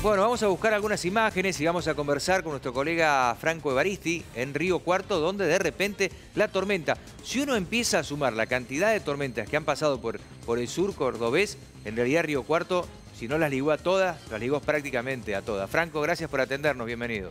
Bueno, vamos a buscar algunas imágenes y vamos a conversar con nuestro colega Franco Evaristi en Río Cuarto, donde de repente la tormenta, si uno empieza a sumar la cantidad de tormentas que han pasado por el sur cordobés, en realidad Río Cuarto, si no las ligó a todas, las ligó prácticamente a todas. Franco, gracias por atendernos, bienvenido.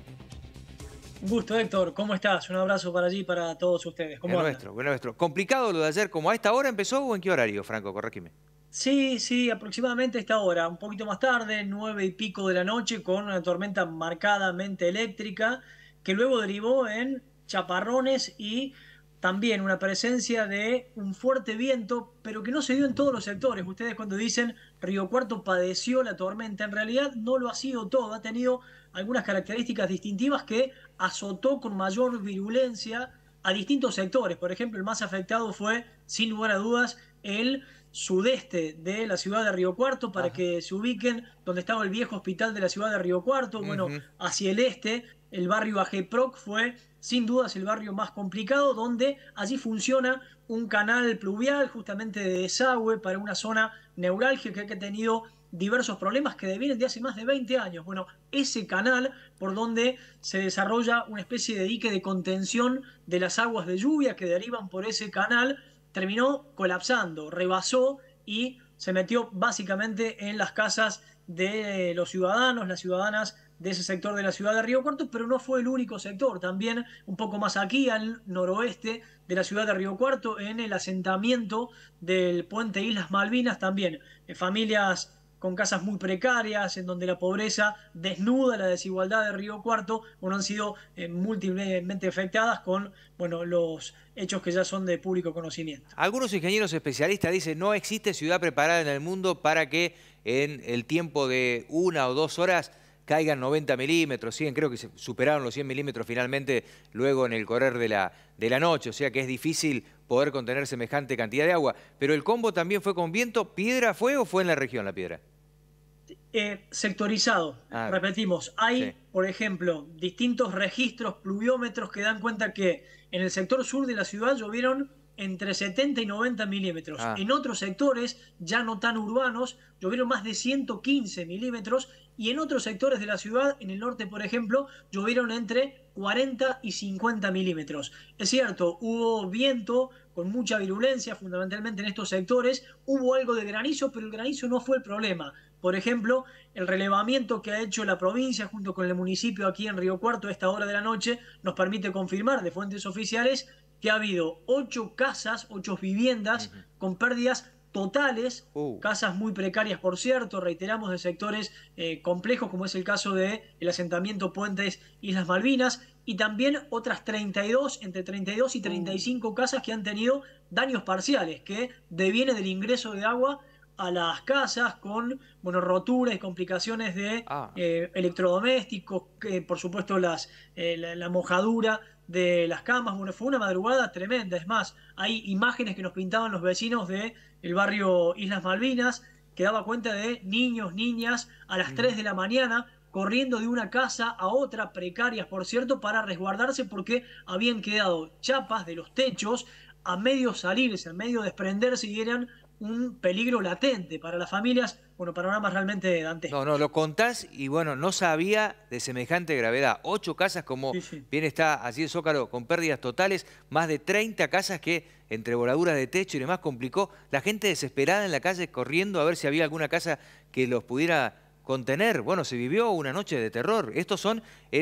Un gusto, Héctor. ¿Cómo estás? Un abrazo para allí y para todos ustedes. ¿Cómo andan? Buen nuestro. ¿Complicado lo de ayer? ¿Como a esta hora empezó o en qué horario, Franco? Corregime. Sí, aproximadamente a esta hora, un poquito más tarde, 9:00 de la noche, con una tormenta marcadamente eléctrica, que luego derivó en chaparrones y también una presencia de un fuerte viento, pero que no se dio en todos los sectores. Ustedes cuando dicen Río Cuarto padeció la tormenta, en realidad no lo ha sido todo, ha tenido algunas características distintivas que azotó con mayor virulencia a distintos sectores. Por ejemplo, el más afectado fue, sin lugar a dudas, el sudeste de la ciudad de Río Cuarto, para Ajá. que se ubiquen donde estaba el viejo hospital de la ciudad de Río Cuarto. Bueno, Ujú. hacia el este, el barrio Ajeproc fue sin dudas el barrio más complicado, donde allí funciona un canal pluvial justamente de desagüe para una zona neurálgica que ha tenido diversos problemas que devienen de hace más de 20 años. Bueno, ese canal por donde se desarrolla una especie de dique de contención de las aguas de lluvia que derivan por ese canal, terminó colapsando, rebasó y se metió básicamente en las casas de los ciudadanos, las ciudadanas de ese sector de la ciudad de Río Cuarto, pero no fue el único sector. También un poco más aquí, al noroeste de la ciudad de Río Cuarto, en el asentamiento del puente Islas Malvinas, también familias con casas muy precarias, en donde la pobreza desnuda la desigualdad de Río Cuarto, bueno, han sido múltiplemente afectadas con, bueno, los hechos que ya son de público conocimiento. Algunos ingenieros especialistas dicen no existe ciudad preparada en el mundo para que en el tiempo de 1 o 2 horas caigan 90 milímetros. Sí, creo que se superaron los 100 milímetros finalmente luego en el correr de la noche. O sea que es difícil poder contener semejante cantidad de agua. Pero el combo también fue con viento. ¿Piedra fue o fue en la región la piedra? Sectorizado. Ah, Repetimos, sí. hay, por ejemplo, distintos registros pluviómetros que dan cuenta que en el sector sur de la ciudad llovieron entre 70 y 90 milímetros. Ah, En otros sectores, ya no tan urbanos, llovieron más de 115 milímetros. Y en otros sectores de la ciudad, en el norte, por ejemplo, llovieron entre 40 y 50 milímetros. Es cierto, hubo viento con mucha virulencia, fundamentalmente en estos sectores. Hubo algo de granizo, pero el granizo no fue el problema. Por ejemplo, el relevamiento que ha hecho la provincia junto con el municipio aquí en Río Cuarto a esta hora de la noche nos permite confirmar de fuentes oficiales que ha habido 8 casas, 8 viviendas ujú. con pérdidas totales, Uh, casas muy precarias, por cierto, reiteramos, de sectores complejos, como es el caso del asentamiento Puentes Islas Malvinas, y también otras 32, entre 32 y uh. 35 casas que han tenido daños parciales, que deviene del ingreso de agua a las casas con, bueno, roturas y complicaciones de Ah. electrodomésticos, que, por supuesto la mojadura de las camas. Bueno, fue una madrugada tremenda. Es más, hay imágenes que nos pintaban los vecinos del barrio Islas Malvinas, que daba cuenta de niños, niñas a las 3 de la mañana corriendo de una casa a otra, precarias por cierto, para resguardarse porque habían quedado chapas de los techos a medio salirse, a medio desprenderse, y eran un peligro latente para las familias. Bueno, panoramas realmente No, dantescos. no, lo contás y bueno, no sabía de semejante gravedad. 8 casas, como Sí, sí. bien está así el Zócalo, con pérdidas totales, más de 30 casas que entre voladuras de techo y demás complicó. La gente desesperada en la calle corriendo a ver si había alguna casa que los pudiera contener. Bueno, se vivió una noche de terror. Estos son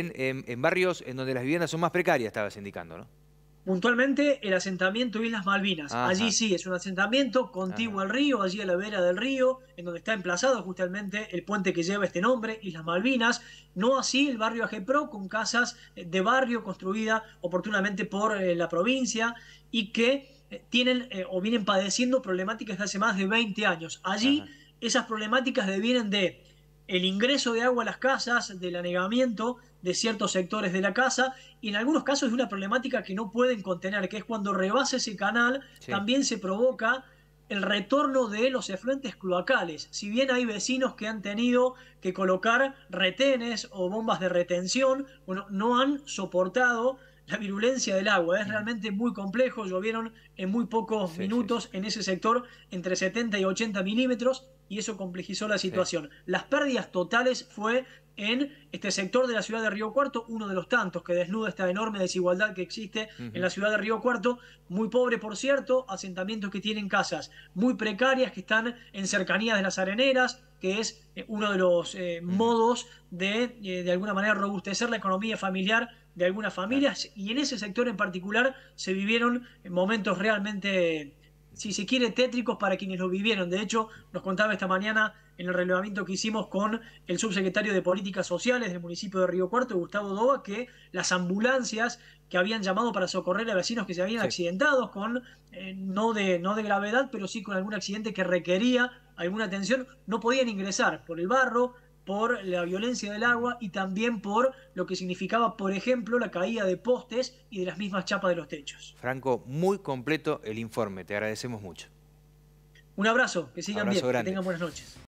en barrios en donde las viviendas son más precarias, estabas indicando, ¿no? Puntualmente el asentamiento Islas Malvinas. Allí Ajá, sí, es un asentamiento contiguo ajá. al río, allí a la vera del río, en donde está emplazado justamente el puente que lleva este nombre, Islas Malvinas. No así el barrio Ajepro, con casas de barrio construida oportunamente por la provincia y que tienen o vienen padeciendo problemáticas de hace más de 20 años. Allí Ajá. esas problemáticas devienen de el ingreso de agua a las casas, del anegamiento de ciertos sectores de la casa, y en algunos casos de una problemática que no pueden contener, que es cuando rebasa ese canal, Sí. también se provoca el retorno de los efluentes cloacales. Si bien hay vecinos que han tenido que colocar retenes o bombas de retención, bueno, no han soportado la virulencia del agua. Es Ujú. realmente muy complejo. Llovieron en muy pocos Sí, sí, sí. minutos en ese sector entre 70 y 80 milímetros. y eso complejizó la situación. Las pérdidas totales fue en este sector de la ciudad de Río Cuarto, uno de los tantos que desnuda esta enorme desigualdad que existe en la ciudad de Río Cuarto, muy pobre por cierto, asentamientos que tienen casas muy precarias, que están en cercanías de las areneras, que es uno de los modos de alguna manera robustecer la economía familiar de algunas familias, y en ese sector en particular se vivieron momentos realmente, si se quiere, tétricos para quienes lo vivieron. De hecho, nos contaba esta mañana en el relevamiento que hicimos con el subsecretario de Políticas Sociales del municipio de Río Cuarto, Gustavo Doba, que las ambulancias que habían llamado para socorrer a vecinos que se habían accidentado con, no de gravedad, pero sí con algún accidente que requería alguna atención, no podían ingresar por el barro, por la violencia del agua y también por lo que significaba, por ejemplo, la caída de postes y de las mismas chapas de los techos. Franco, muy completo el informe, te agradecemos mucho. Un abrazo, que sigan bien, Abrazo grande. que tengan buenas noches.